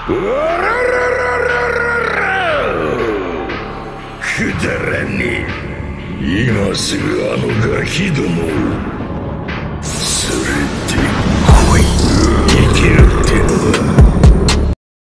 わらららららら、くだらねえ。今すぐあのガキどもを